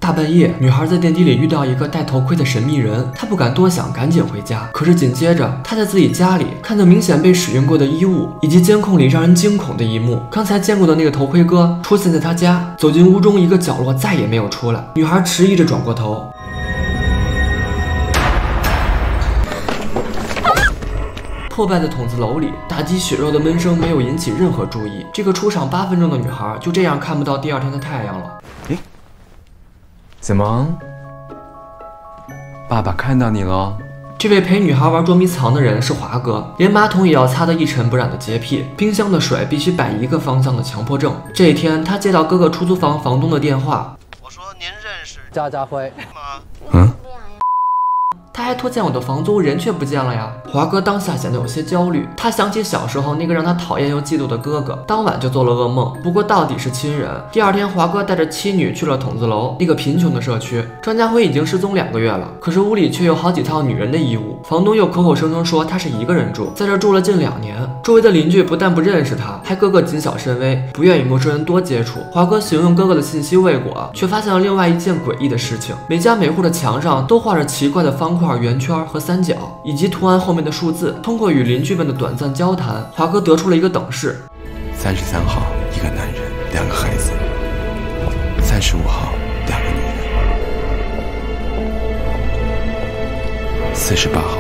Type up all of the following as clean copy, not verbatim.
大半夜，女孩在电梯里遇到一个戴头盔的神秘人，她不敢多想，赶紧回家。可是紧接着，她在自己家里看到明显被使用过的衣物，以及监控里让人惊恐的一幕。刚才见过的那个头盔哥出现在她家，走进屋中一个角落，再也没有出来。女孩迟疑着转过头。 破败的筒子楼里，打击血肉的闷声没有引起任何注意。这个出场8分钟的女孩就这样看不到第二天的太阳了。 诶，怎么？爸爸看到你了？ 这位陪女孩玩捉迷藏的人是华哥，连马桶也要擦得一尘不染的洁癖，冰箱的水必须摆一个方向的强迫症。这一天，他接到哥哥出租房房东的电话， 我说您认识家家辉吗？ 嗯。 他还拖欠我的房租，人却不见了呀！华哥当下显得有些焦虑，他想起小时候那个让他讨厌又嫉妒的哥哥，当晚就做了噩梦。不过到底是亲人。第二天，华哥带着妻女去了筒子楼，那个贫穷的社区。张家辉已经失踪2个月了，可是屋里却有好几套女人的衣物。房东又口口声声说他是一个人住，在这住了近2年。周围的邻居不但不认识他，还个个谨小慎微，不愿与陌生人多接触。华哥询问哥哥的信息未果，却发现了另外一件诡异的事情：每家每户的墙上都画着奇怪的方块、圆圈和三角，以及图案后面的数字。通过与邻居们的短暂交谈，华哥得出了一个等式 ：33号1个男人2个孩子，35号2个女人，48号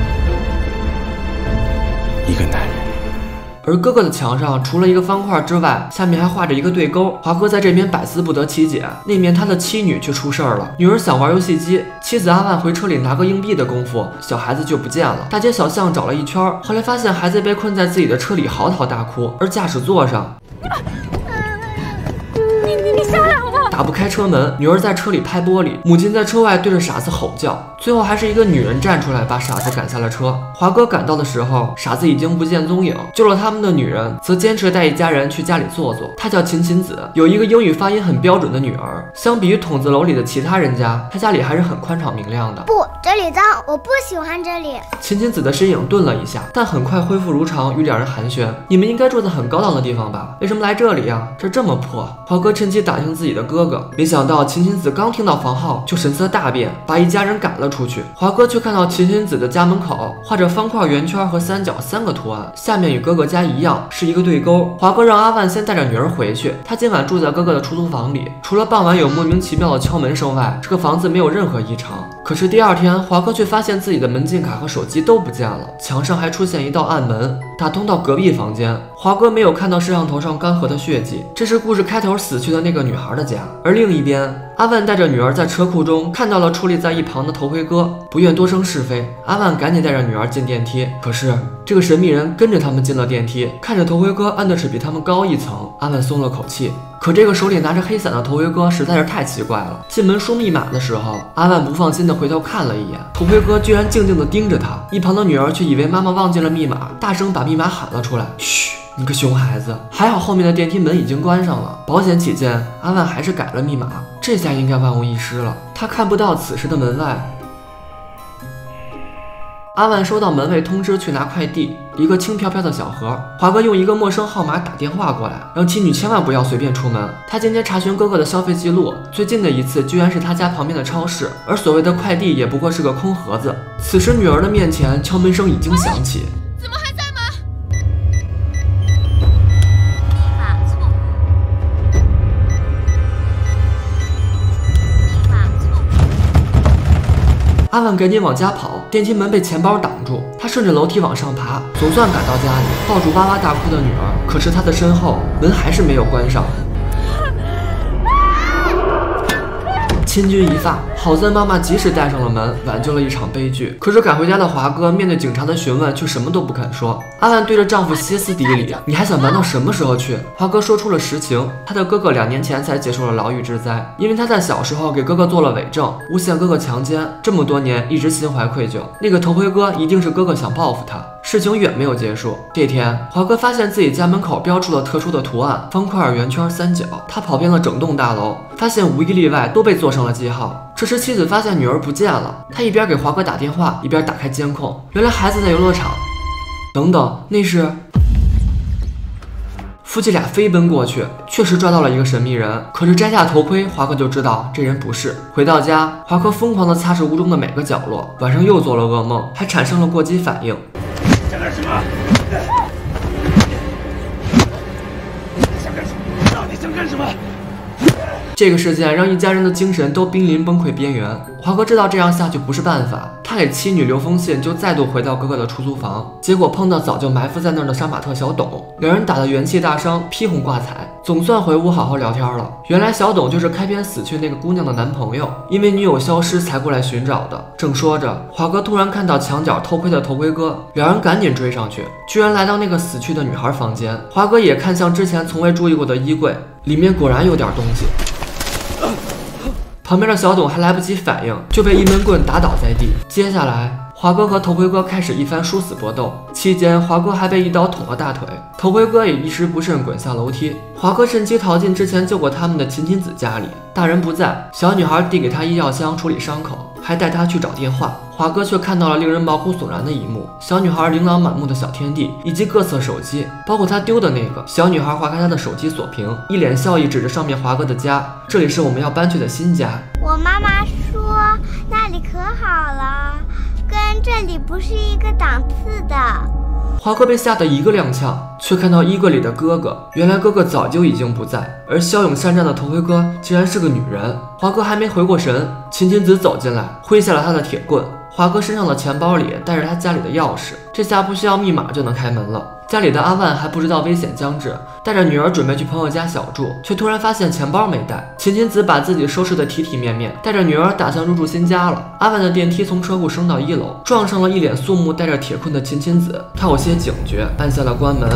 1个男人。 而哥哥的墙上除了一个方块之外，下面还画着一个对勾。华哥在这边百思不得其解，那面他的妻女却出事儿了。女儿想玩游戏机，妻子阿万回车里拿个硬币的功夫，小孩子就不见了。大街小巷找了一圈，后来发现孩子被困在自己的车里嚎啕大哭，而驾驶座上。 你下来好不好？ 打不开车门，女儿在车里拍玻璃，母亲在车外对着傻子吼叫，最后还是一个女人站出来把傻子赶下了车。华哥赶到的时候，傻子已经不见踪影，救了他们的女人则坚持带一家人去家里坐坐。她叫秦秦子，有一个英语发音很标准的女儿。相比于筒子楼里的其他人家，她家里还是很宽敞明亮的。 不，这里脏，我不喜欢这里。 秦秦子的身影顿了一下，但很快恢复如常，与两人寒暄：“你们应该住在很高档的地方吧？为什么来这里呀？这么破。”华哥趁机打听自己的哥哥，没想到秦秦子刚听到房号就神色大变，把一家人赶了出去。华哥却看到秦秦子的家门口画着方块、圆圈和三角3个图案，下面与哥哥家一样是一个对勾。华哥让阿万先带着女儿回去，他今晚住在哥哥的出租房里。除了傍晚有莫名其妙的敲门声外，这个房子没有任何异常。可是第二天，华哥却发现自己的门禁卡和手机都不见了，墙上还出现一道暗门，打通到隔壁房间。华哥没有看到摄像头上干涸的血迹，这是故事开头死去的那个女孩的家。而另一边，阿万带着女儿在车库中看到了矗立在一旁的头盔哥，不愿多生是非，阿万赶紧带着女儿进电梯。可是这个神秘人跟着他们进了电梯，看着头盔哥按的是比他们高一层，阿万松了口气。可这个手里拿着黑伞的头盔哥实在是太奇怪了。进门输密码的时候，阿万不放心的回头看了一眼，头盔哥居然静静的盯着他。一旁的女儿却以为妈妈忘记了密码，大声把密码喊了出来：“嘘，你个熊孩子！”还好后面的电梯门已经关上了，保险起见，阿万还是改了密码。这下应该万无一失了。他看不到此时的门外。阿万收到门卫通知去拿快递，一个轻飘飘的小盒。华哥用一个陌生号码打电话过来，让妻女千万不要随便出门。他今天查询哥哥的消费记录，最近的一次居然是他家旁边的超市，而所谓的快递也不过是个空盒子。此时女儿的面前敲门声已经响起。 怎么还在吗？ 阿万赶紧往家跑，电梯门被钱包挡住，他顺着楼梯往上爬，总算赶到家里，抱住哇哇大哭的女儿。可是他的身后门还是没有关上。千钧一发，好在妈妈及时带上了门，挽救了一场悲剧。可是赶回家的华哥面对警察的询问，却什么都不肯说。阿万对着丈夫歇斯底里：“你还想瞒到什么时候去？”华哥说出了实情，他的哥哥2年前才结束了牢狱之灾，因为他在小时候给哥哥做了伪证，诬陷哥哥强奸，这么多年一直心怀愧疚。那个头盔哥一定是哥哥想报复他。事情远没有结束。这天，华哥发现自己家门口标出了特殊的图案：方块、圆圈、三角。他跑遍了整栋大楼，发现无一例外都被做上了记号。这时，妻子发现女儿不见了，他一边给华哥打电话，一边打开监控。原来孩子在游乐场。等等，那是…… 夫妻俩飞奔过去，确实抓到了一个神秘人。可是摘下头盔，华哥就知道这人不是。回到家，华哥疯狂地擦拭屋中的每个角落，晚上又做了噩梦，还产生了过激反应。 想干什么？想干什么？到底想干什么？ 这个事件让一家人的精神都濒临崩溃边缘。华哥知道这样下去不是办法，他给妻女留封信，就再度回到哥哥的出租房，结果碰到早就埋伏在那儿的杀马特小董，两人打得元气大伤，披红挂彩，总算回屋好好聊天了。原来小董就是开篇死去那个姑娘的男朋友，因为女友消失才过来寻找的。正说着，华哥突然看到墙角偷窥的头盔哥，两人赶紧追上去，居然来到那个死去的女孩房间。华哥也看向之前从未注意过的衣柜，里面果然有点东西。旁边的小董还来不及反应，就被一闷棍打倒在地。接下来，华哥和头盔哥开始一番殊死搏斗，期间华哥还被一刀捅了大腿，头盔哥也一时不慎滚下楼梯。华哥趁机逃进之前救过他们的秦金子家里，大人不在，小女孩递给他医药箱处理伤口，还带他去找电话。华哥却看到了令人毛骨悚然的一幕：小女孩琳琅满目的小天地，以及各色手机，包括他丢的那个。小女孩划开他的手机锁屏，一脸笑意指着上面华哥的家：“这里是我们要搬去的新家。” 我妈妈说那里可好了，跟这里不是一个档次的。 华哥被吓得一个踉跄，却看到衣柜里的哥哥，原来哥哥早就已经不在，而骁勇善战的头盔哥竟然是个女人。华哥还没回过神，秦金子走进来，挥下了他的铁棍。华哥身上的钱包里带着他家里的钥匙，这下不需要密码就能开门了。家里的阿万还不知道危险将至，带着女儿准备去朋友家小住，却突然发现钱包没带。秦金子把自己收拾得体体面面，带着女儿打算入住新家了。阿万的电梯从车库升到1楼，撞上了一脸肃穆带着铁棍的秦金子，他有些警觉，按下了关门。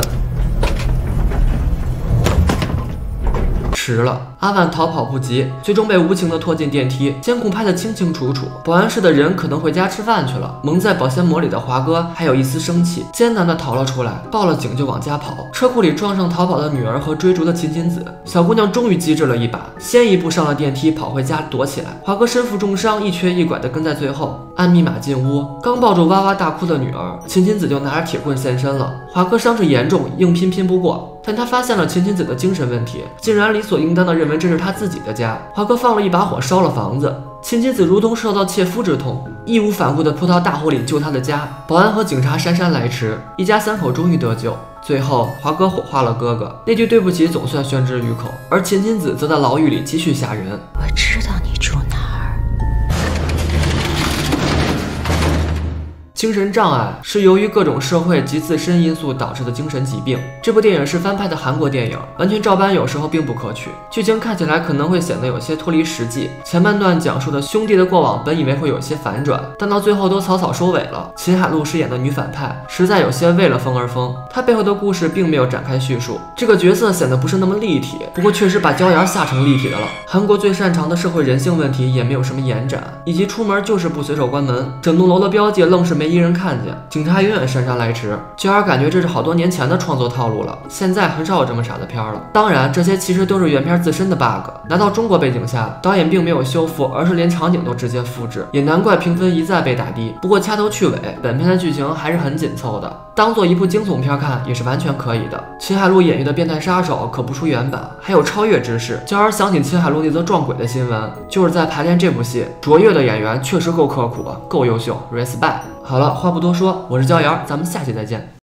迟了，阿万逃跑不及，最终被无情地拖进电梯，监控拍得清清楚楚。保安室的人可能回家吃饭去了。蒙在保鲜膜里的华哥还有一丝生气，艰难地逃了出来，报了警就往家跑。车库里撞上逃跑的女儿和追逐的秦金子，小姑娘终于机智了一把，先一步上了电梯，跑回家躲起来。华哥身负重伤，一瘸一拐地跟在最后，按密码进屋，刚抱住哇哇大哭的女儿，秦金子就拿着铁棍现身了。华哥伤势严重，硬拼拼不过，但他发现了秦金子的精神问题，竟然理所应当地认为这是他自己的家。华哥放了一把火烧了房子，秦金子如同受到切肤之痛，义无反顾地扑到大火里救他的家。保安和警察姗姗来迟，一家3口终于得救。最后，华哥火化了哥哥，那句对不起总算宣之于口，而秦金子则在牢狱里继续吓人。 我知道你住哪儿。 精神障碍是由于各种社会及自身因素导致的精神疾病。这部电影是翻拍的韩国电影，完全照搬有时候并不可取，剧情看起来可能会显得有些脱离实际。前半段讲述的兄弟的过往本以为会有些反转，但到最后都草草收尾了。秦海璐饰演的女反派实在有些为了疯而疯，她背后的故事并没有展开叙述，这个角色显得不是那么立体，不过确实把椒盐吓成立体的了。韩国最擅长的社会人性问题也没有什么延展，以及出门就是不随手关门，整栋楼的标记愣是没一人看见，警察永远姗姗来迟。椒盐感觉这是好多年前的创作套路了，现在很少有这么傻的片了。当然，这些其实都是原片自身的 bug， 拿到中国背景下，导演并没有修复，而是连场景都直接复制，也难怪评分一再被打低。不过掐头去尾，本片的剧情还是很紧凑的，当做一部惊悚片看也是完全可以的。秦海璐演绎的变态杀手可不出原版，还有超越之势。椒盐想起秦海璐那则撞鬼的新闻，就是在排练这部戏，卓越的演员确实够刻苦，够优秀 ，respect。好了，话不多说，我是椒盐，咱们下期再见。